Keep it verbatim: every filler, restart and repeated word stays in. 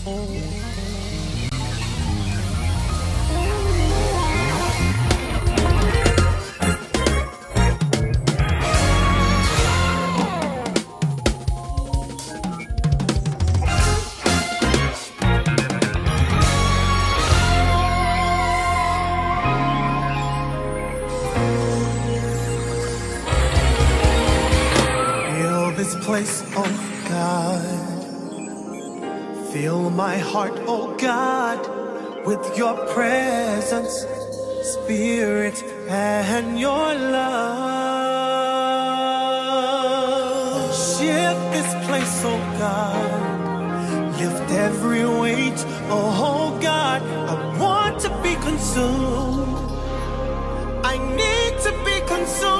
This place, oh God, fill my heart, oh God, with your presence, Spirit, and your love. Shift this place, oh God, lift every weight, oh God, I want to be consumed, I need to be consumed.